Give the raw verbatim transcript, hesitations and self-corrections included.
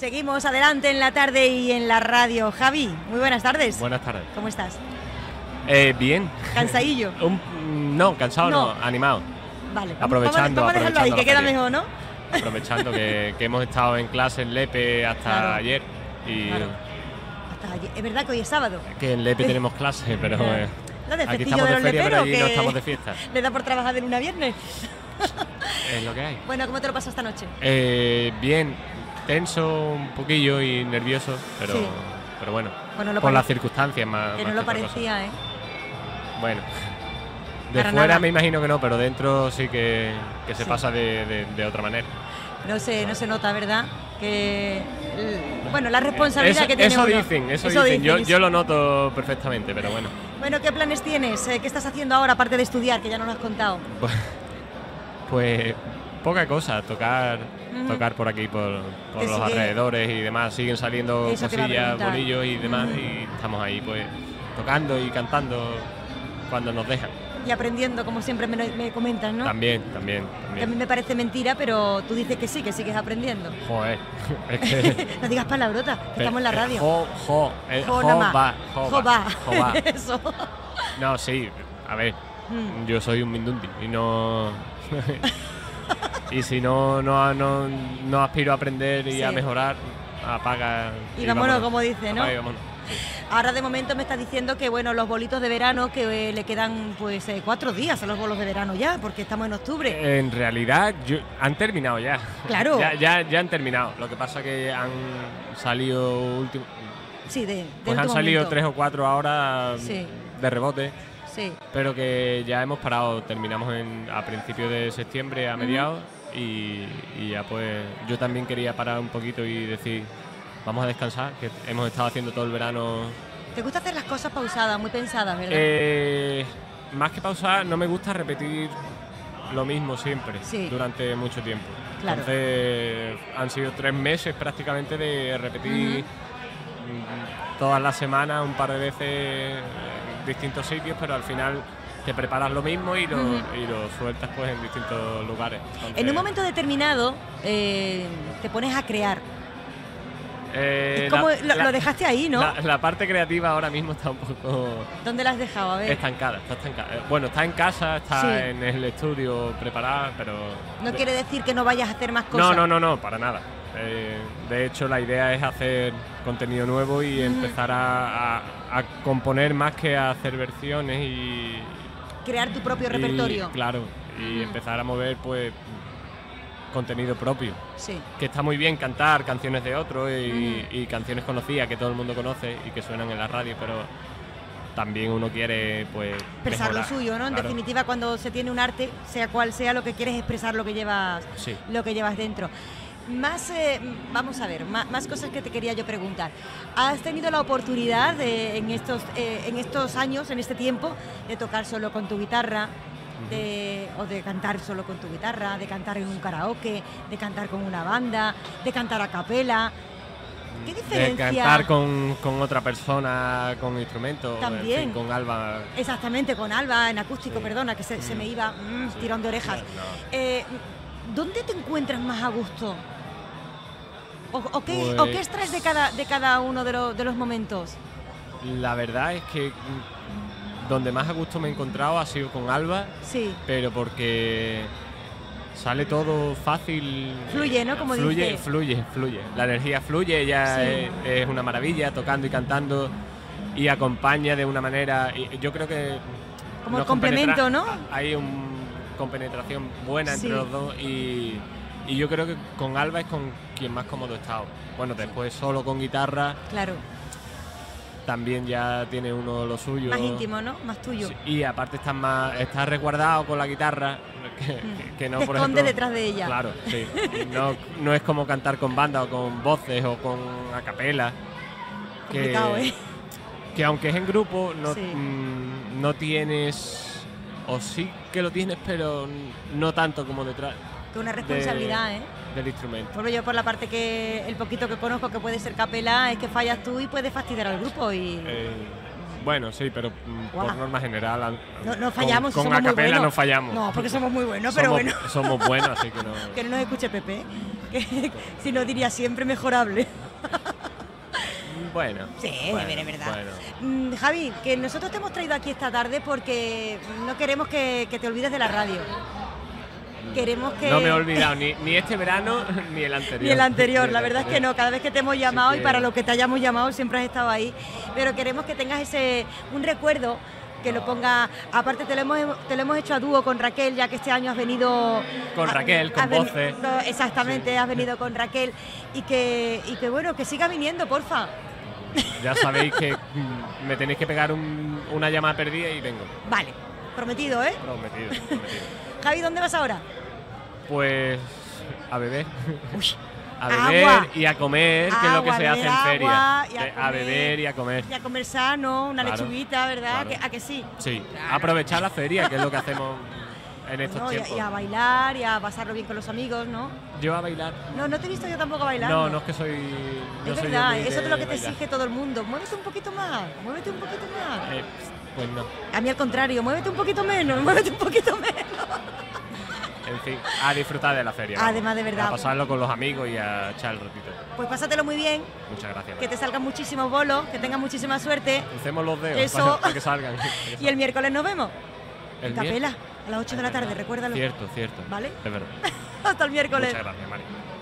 Seguimos adelante en la tarde y en la radio. Javi, muy buenas tardes. Buenas tardes. ¿Cómo estás? Eh, bien. ¿Cansadillo? Un, no, cansado no, no animado. Vale, aprovechando, vamos a dejarlo ahí, que queda feria. mejor, ¿no? Aprovechando que, que hemos estado en clase en Lepe hasta Claro. ayer. Y Claro. Hasta ayer. Es verdad que hoy es sábado. que en Lepe tenemos clase, pero eh, ¿No de aquí festillo estamos de de los feria, pero leperos? allí Que no estamos de fiesta. le da por trabajar de lunes a viernes. Es lo que hay. Bueno, ¿cómo te lo pasas esta noche? Eh, bien, tenso un poquillo y nervioso, pero, Sí. pero bueno, Bueno, lo por pare- las circunstancias más. Que más no lo otra cosa. parecía, ¿eh? Bueno, de Para fuera nada. me imagino que no, pero dentro sí que, que se Sí. pasa de, de- de otra manera. No se, no se nota, ¿verdad? Que, el- bueno, la responsabilidad Eso, que tiene eso uno. dicen, eso, dicen. Yo, yo lo noto perfectamente, pero bueno. Bueno, ¿qué planes tienes? Eh, ¿Qué estás haciendo ahora, aparte de estudiar, que ya no lo has contado? Pues, pues poca cosa, tocar Ujú. tocar por aquí, por, por Te los sigue- alrededores y demás. Siguen saliendo Eso te iba a cosillas, preguntar. bolillos y demás, Ujú. y estamos ahí pues tocando y cantando cuando nos dejan. Y aprendiendo, como siempre me, me comentas, ¿no? También, también, Que a mí también. me parece mentira, pero tú dices que sí, que sigues aprendiendo. Joder, es que... No digas palabrotas, que estamos en la eh, radio. Jo, jo, eh, Jo jo nada más. va, jo Jo va, va. jo va. Eso. No, sí, a ver, Mm. yo soy un mindundi y no... y si no, no, no, no aspiro a aprender y Sí. a mejorar, apaga... Y vámonos, como dice, ¿no? Apaga y vámonos. Ahora de momento me estás diciendo que bueno, los bolitos de verano, que eh, le quedan pues eh, cuatro días a los bolos de verano ya, porque estamos en octubre. En realidad, yo- han terminado ya. Claro. Ya, ya, ya han terminado. Lo que pasa que han salido último, Sí, de, de pues han último salido momento. tres o cuatro ahora Sí. de rebote, Sí. pero que ya hemos parado. Terminamos en, a principios de septiembre, a mediados, y, y ya pues yo también quería parar un poquito y decir, vamos a descansar, que hemos estado haciendo todo el verano. ¿Te gusta hacer las cosas pausadas, muy pensadas, verdad? Eh, más que pausar, no me gusta repetir lo mismo siempre, Sí. durante mucho tiempo. Claro. Entonces, han sido tres meses prácticamente de repetir mm, todas las semanas, un par de veces en distintos sitios, pero al final te preparas lo mismo y lo, Ujú. y lo sueltas pues en distintos lugares. En Entonces, un momento determinado eh, te pones a crear. eh, Es como la- lo, la- lo dejaste ahí, ¿no? La, la parte creativa ahora mismo está un poco ¿Dónde la has dejado? A ver. estancada, está estancada. Eh, Bueno, está en casa, está Sí. en el estudio preparada, pero... No quiere decir que no vayas a hacer más cosas. No, no, no, no, para nada. Eh, de hecho, la idea es hacer contenido nuevo y Ujú. empezar a, a- a componer más que a hacer versiones y... Crear tu propio y, repertorio. claro, y Ujú. empezar a mover, pues, contenido propio. Sí. Que está muy bien cantar canciones de otros y, Ujú. y canciones conocidas que todo el mundo conoce y que suenan en la radio, pero también uno quiere, pues, Expresar lo mejorar. suyo, ¿no? En Claro. definitiva, cuando se tiene un arte, sea cual sea, lo que quieres es expresar lo que llevas, Sí. lo que llevas dentro. Más, eh, vamos a ver, más, más cosas que te quería yo preguntar. ¿Has tenido la oportunidad de, en, estos, eh, en estos años, en este tiempo, de tocar solo con tu guitarra, de, o de cantar solo con tu guitarra, de cantar en un karaoke, de cantar con una banda, de cantar a capela? ¿Qué De diferencia? cantar con, con otra persona, con instrumentos, en También. fin, con Alba. Exactamente, con Alba, en acústico, Sí. perdona, que se, se me iba mm, Sí. tirón de orejas. No. Eh, ¿Dónde te encuentras más a gusto? ¿O, o qué, Pues- o qué extraes de cada, de cada uno de, lo- de los momentos? La verdad es que mm, donde más a gusto me he encontrado ha sido con Alba, Sí, pero porque sale todo fácil. Fluye, ¿no? Como fluye, dice. fluye, fluye. La energía fluye, ella Sí. es, es una maravilla tocando y cantando y acompaña de una manera. Y yo creo que Como el nos complemento, compenetra- ¿no? Hay un compenetración buena entre Sí. los dos y, y yo creo que con Alba es con quien más cómodo he estado. Bueno, después solo con guitarra claro. también ya tiene uno lo suyo. Más íntimo, ¿no? Más tuyo. Sí, y aparte estás más estás resguardado con la guitarra que, Mm. que no, Te por esconde ejemplo, detrás de ella. Claro, sí. No, no es como cantar con banda o con voces o con a capela. Complicado, que, ¿eh? que aunque es en grupo, no, Sí. mm, no tienes. O sí que lo tienes, pero no tanto como detrás Que una responsabilidad, ¿eh? del instrumento. Por yo por la parte que el poquito que conozco que puede ser capela es que fallas tú y puedes fastidiar al grupo y Eh, bueno, sí, pero mm, por Guau. norma general. an- no, no con- fallamos. Con, somos muy acapela buenos. no fallamos. No, porque somos muy buenos, pero somos, bueno. somos buenos, así que no. Que no nos escuche Pepe. que si no diría siempre mejorable. Bueno. Sí, bueno, es verdad. Bueno. Mm, Javi, que nosotros te hemos traído aquí esta tarde porque no queremos que, que te olvides de la radio. Queremos que... No me he olvidado ni, ni este verano ni el anterior. Ni el anterior, Ni la el verdad es que anterior. no, cada vez que te hemos llamado Así y que- para lo que te hayamos llamado siempre has estado ahí, pero queremos que tengas ese un recuerdo que lo No. ponga, aparte te lo hemos te lo hemos hecho a dúo con Raquel, ya que este año has venido Con ha- Raquel, con has veni- voces. no, exactamente, has venido con Raquel y que y que bueno, que siga viniendo, porfa. Ya sabéis que mm, me tenéis que pegar un- una llamada perdida y vengo. Vale, prometido, ¿eh? Prometido, prometido. Javi, ¿dónde vas ahora? Pues a beber. Uy, A beber agua. y a comer, que es lo que Agua, se hace en beber feria. agua y a Que a comer. beber y a comer. y a comer sano, una Claro, lechuguita, ¿verdad? claro. ¿Que- ¿A que sí? Sí, Claro. aprovechar la feria, que es lo que hacemos en estos No, y, a, tiempos. y a bailar y a pasarlo bien con los amigos, ¿no? Yo a bailar. No, no te he visto yo tampoco bailar. No, no es que soy. No Es soy verdad, muy eso es de lo que te bailar. exige todo el mundo. Muévete un poquito más, muévete un poquito más. Eh, pues no. A mí al contrario, muévete un poquito menos, muévete un poquito menos. En fin, a disfrutar de la feria. vamos. Además, de verdad. A pasarlo con los amigos y a echar el ratito. Pues pásatelo muy bien, Muchas gracias. que te salgan muchísimos bolos, que tengas muchísima suerte. Crucemos los dedos Eso. para, para que salgan. para que Y el salgan. miércoles nos vemos. El En Capela, miércoles. a las ocho de la tarde, recuérdalo. Cierto, cierto. ¿Vale? Es verdad. Hasta el miércoles. Muchas gracias, Mari.